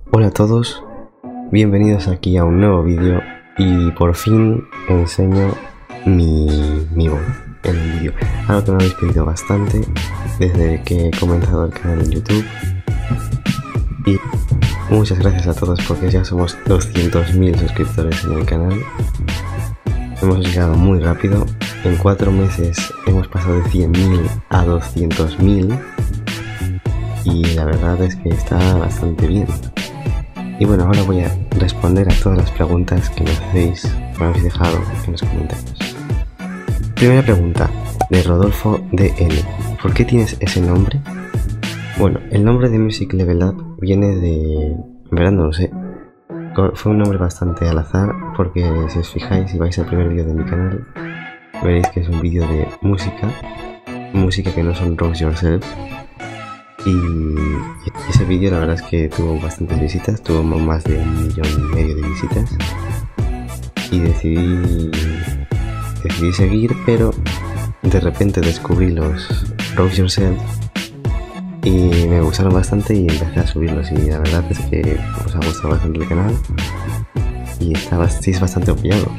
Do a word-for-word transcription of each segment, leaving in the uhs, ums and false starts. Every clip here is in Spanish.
Hola a todos, bienvenidos aquí a un nuevo vídeo y por fin enseño mi, mi voz en el vídeo. Algo que me habéis pedido bastante desde que he comenzado el canal en YouTube. Y muchas gracias a todos porque ya somos doscientos mil suscriptores en el canal. Hemos llegado muy rápido, en cuatro meses hemos pasado de cien mil a doscientos mil y la verdad es que está bastante bien. Y bueno, ahora voy a responder a todas las preguntas que me hacéis, que me habéis dejado en los comentarios. Primera pregunta, de Rodolfo D N. ¿Por qué tienes ese nombre? Bueno, el nombre de Music Level Up viene de... en verdad no lo sé. Fue un nombre bastante al azar, porque si os fijáis y vais al primer vídeo de mi canal, veréis que es un vídeo de música, música que no son Roast Yourself. Y ese vídeo la verdad es que tuvo bastantes visitas, tuvo más de un millón y medio de visitas. Y decidí, decidí seguir, pero de repente descubrí los Roast Yourself y me gustaron bastante y empecé a subirlos. Y la verdad es que os ha gustado bastante el canal y está, sí es bastante apoyado.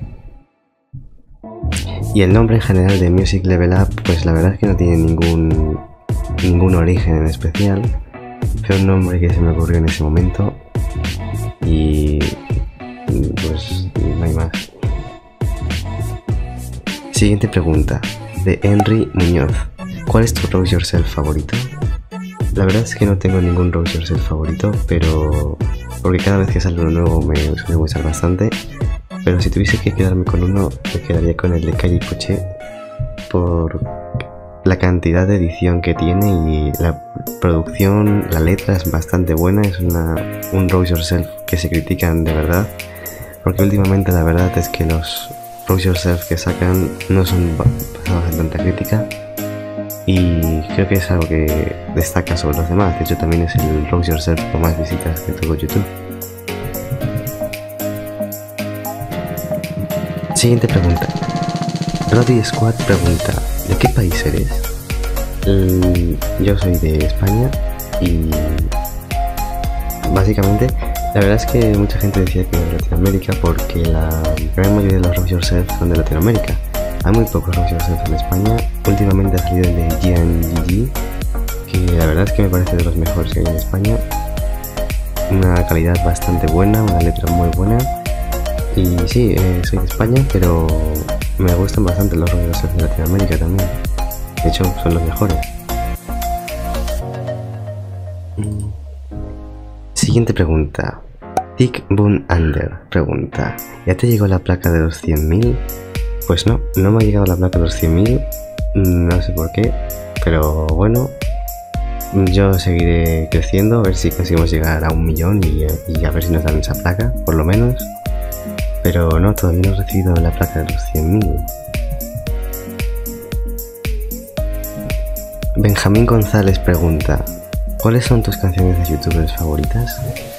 Y el nombre en general de Music Level Up, pues la verdad es que no tiene ningún... ningún origen en especial, fue un nombre que se me ocurrió en ese momento y pues no hay más. Siguiente pregunta, de Henry Muñoz. ¿Cuál es tu Roast Yourself favorito? La verdad es que no tengo ningún Roast Yourself favorito, pero porque cada vez que sale uno nuevo me suele gustar bastante, pero si tuviese que quedarme con uno me quedaría con el de Calle Poché por la cantidad de edición que tiene y la producción, la letra es bastante buena. Es una, un Roast Yourself que se critican de verdad, porque últimamente la verdad es que los Roast Yourself que sacan no son pasados en tanta crítica y creo que es algo que destaca sobre los demás. De hecho también es el Roast Yourself con más visitas que tuvo YouTube. Siguiente pregunta, Roddy Squad pregunta: ¿de qué país eres? Mm, yo soy de España y básicamente la verdad es que mucha gente decía que de Latinoamérica porque la gran mayoría de los Roast Yourself son de Latinoamérica. Hay muy pocos Roast Yourself en España. Últimamente ha salido el de G N G G, que la verdad es que me parece de los mejores que hay en España. Una calidad bastante buena, una letra muy buena. Y sí, eh, soy de España, pero me gustan bastante los Roast Yourself de Latinoamérica también. De hecho, son los mejores. Mm. Siguiente pregunta. Tick Boon Under pregunta: ¿ya te llegó la placa de los cien mil? Pues no, no me ha llegado la placa de los cien mil. No sé por qué, pero bueno, yo seguiré creciendo a ver si conseguimos llegar a un millón y, y a ver si nos dan esa placa, por lo menos. Pero no, todavía no he recibido la placa de los cien mil. Benjamín González pregunta: ¿cuáles son tus canciones de youtubers favoritas?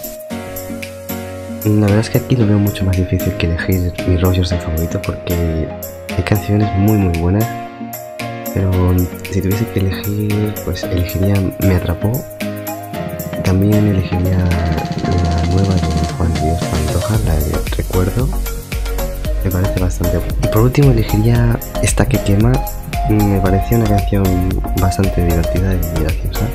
La verdad es que aquí lo veo mucho más difícil que elegir mi Roast Yourself favorito porque hay canciones muy muy buenas, pero si tuviese que elegir, pues elegiría Me Atrapó. También elegiría la nueva de Juan Dios Pantoja, la de Recuerdo, me parece bastante buena. Y por último elegiría Esta que quema, me pareció una canción bastante divertida y graciosa.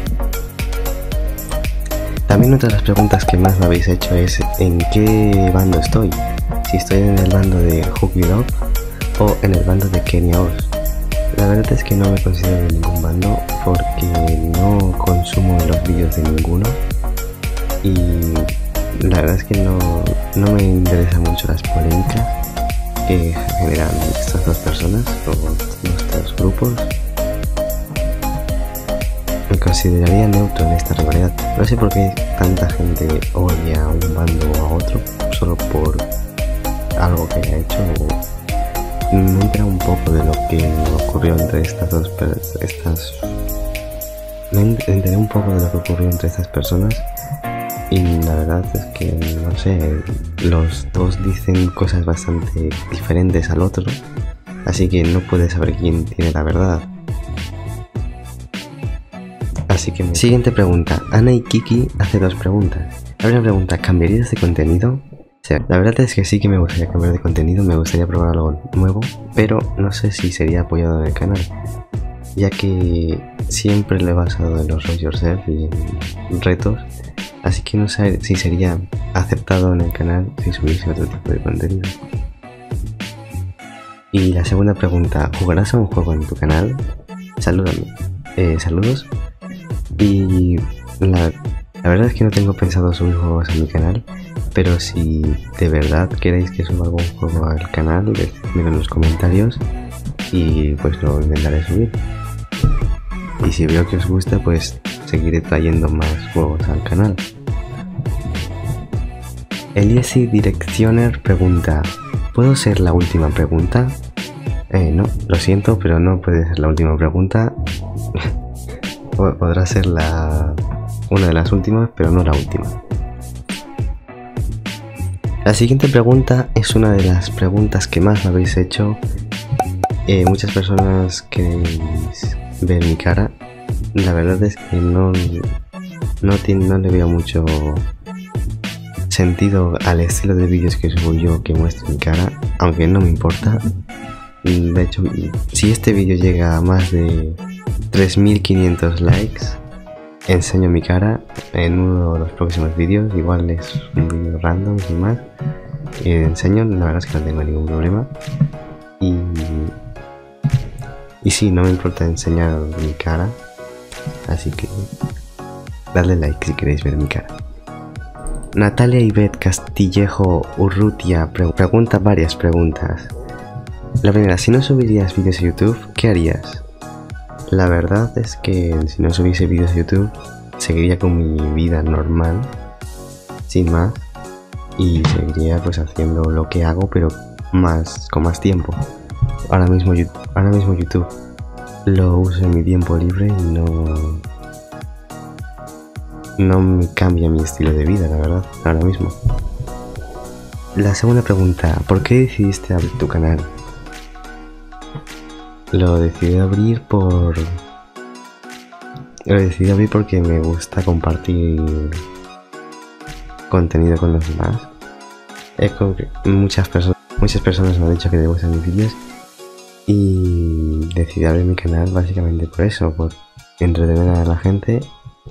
También otra de las preguntas que más me habéis hecho es ¿en qué bando estoy? Si estoy en el bando de Hook It Up o en el bando de Kenya Oz. La verdad es que no me considero de ningún bando porque no consumo los vídeos de ninguno y la verdad es que no, no me interesan mucho las polémicas que generan estas dos personas o nuestros grupos. Me consideraría neutro en esta rivalidad. No sé por qué tanta gente odia a un bando o a otro solo por algo que haya hecho. Me entera un poco de lo que ocurrió entre estas dos personas. Estas... Me enteré un poco de lo que ocurrió entre estas personas y la verdad es que, no sé, los dos dicen cosas bastante diferentes al otro, así que no puedes saber quién tiene la verdad. Así que me... Siguiente pregunta. Ana y Kiki hace dos preguntas. La primera pregunta, ¿cambiarías de contenido? O sea, la verdad es que sí que me gustaría cambiar de contenido, me gustaría probar algo nuevo, pero no sé si sería apoyado en el canal, ya que siempre lo he basado en los Roll Yourself y en retos, así que no sé si sería aceptado en el canal si subiese otro tipo de contenido. Y la segunda pregunta, ¿jugarás a un juego en tu canal? Salúdame. Eh, saludos. Y la, la verdad es que no tengo pensado subir juegos a mi canal, pero si de verdad queréis que suba algún juego al canal, decidmelo en los comentarios y pues lo intentaré subir. Y si veo que os gusta, pues seguiré trayendo más juegos al canal. Eliesi Directioner pregunta, ¿puedo ser la última pregunta? Eh, no, lo siento, pero no puede ser la última pregunta. Podrá ser la una de las últimas, pero no la última. La siguiente pregunta es una de las preguntas que más me habéis hecho. Eh, muchas personas queréis ver mi cara. La verdad es que no, no, tiene, no le veo mucho sentido al estilo de vídeos que subo yo que muestro mi cara, aunque no me importa. De hecho, si este vídeo llega a más de tres mil quinientos likes, enseño mi cara en uno de los próximos vídeos. Igual es un vídeo random sin más, y enseño, la verdad es que no tengo ningún problema. Y, y sí, no me importa enseñar mi cara, así que dadle like si queréis ver mi cara. Natalia Ivette Castillejo Urrutia pre pregunta varias preguntas. La primera, si no subirías vídeos a YouTube, ¿qué harías? La verdad es que si no subiese vídeos a YouTube, seguiría con mi vida normal, sin más, y seguiría pues haciendo lo que hago, pero más con más tiempo. Ahora mismo, ahora mismo YouTube lo uso en mi tiempo libre y no, no me cambia mi estilo de vida, la verdad, ahora mismo. La segunda pregunta, ¿por qué decidiste abrir tu canal? Lo decidí abrir por... Lo decidí abrir porque me gusta compartir contenido con los demás. Es como que muchas personas, muchas personas me han dicho que les gustan mis vídeos y decidí abrir mi canal básicamente por eso, por entretener a la gente.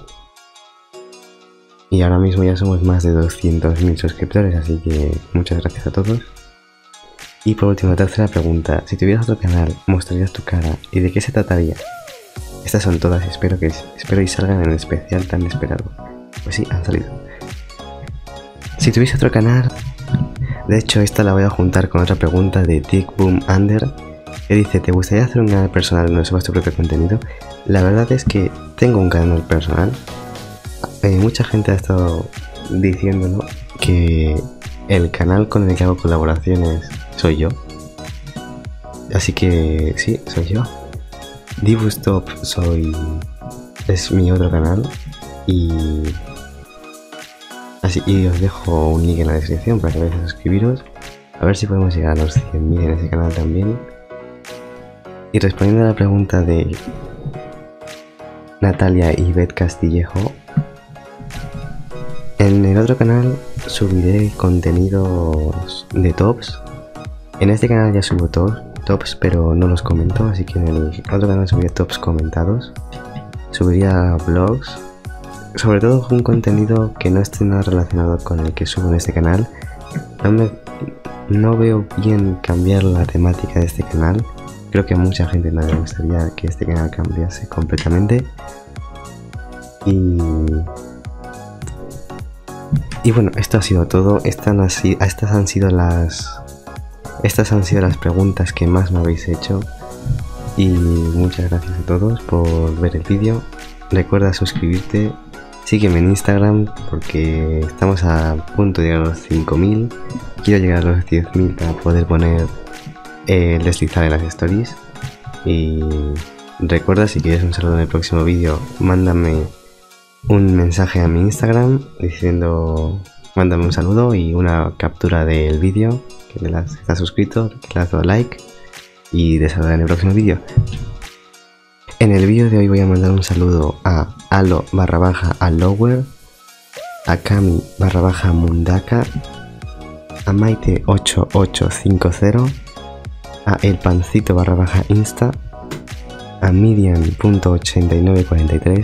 Y ahora mismo ya somos más de doscientos mil suscriptores, así que muchas gracias a todos. Y por último, la tercera pregunta, si tuvieras otro canal, ¿mostrarías tu cara? ¿Y de qué se trataría? Estas son todas, espero que espero y salgan en el especial tan esperado. Pues sí, han salido. Si tuviese otro canal, de hecho esta la voy a juntar con otra pregunta de Dick Boom Under, que dice, ¿te gustaría hacer un canal personal donde subas tu propio contenido? La verdad es que tengo un canal personal. Eh, mucha gente ha estado diciéndolo, que el canal con el que hago colaboraciones soy yo. Así que sí, soy yo. Divustop soy... es mi otro canal. Y... así, y os dejo un link en la descripción para que vayáis a suscribiros. A ver si podemos llegar a los cien mil en ese canal también. Y respondiendo a la pregunta de Natalia Ivette Castillejo, en el otro canal subiré contenidos de tops. En este canal ya subo tops, tops pero no los comento, así que en el otro canal subiré tops comentados. Subiría vlogs, sobre todo un contenido que no esté nada relacionado con el que subo en este canal. No, me, no veo bien cambiar la temática de este canal. Creo que a mucha gente no le gustaría que este canal cambiase completamente. Y... Y bueno, esto ha sido todo. Estas, estas han sido las... Estas han sido las preguntas que más me habéis hecho. Y muchas gracias a todos por ver el vídeo. Recuerda suscribirte. Sígueme en Instagram porque estamos a punto de llegar a los cinco mil. Quiero llegar a los diez mil para poder poner eh, el deslizar en las stories. Y recuerda, si quieres un saludo en el próximo vídeo, mándame un mensaje a mi Instagram diciendo, mándame un saludo y una captura del vídeo, que le das, estás suscrito, que le has dado like, y te saludaré en el próximo vídeo. En el vídeo de hoy voy a mandar un saludo a alo barra baja allower, a Cami barra baja Mundaka, a Maite ocho ocho cinco cero, a El Pancito barra baja Insta, a Miriam.8943,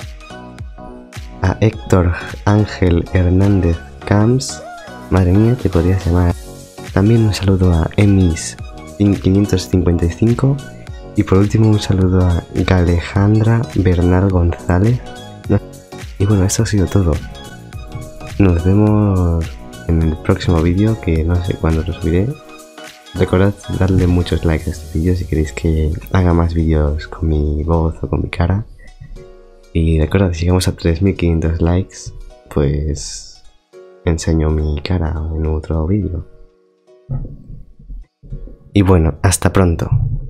a Héctor Ángel Hernández Camps, madre mía, te podrías llamar. También un saludo a Emis quinientos cincuenta y cinco y por último un saludo a Galejandra Bernal González. Y bueno, esto ha sido todo. Nos vemos en el próximo vídeo, que no sé cuándo lo subiré. Recordad darle muchos likes a este vídeo si queréis que haga más vídeos con mi voz o con mi cara. Y recordad, si llegamos a tres mil quinientos likes, pues enseño mi cara en otro vídeo. Y bueno, hasta pronto.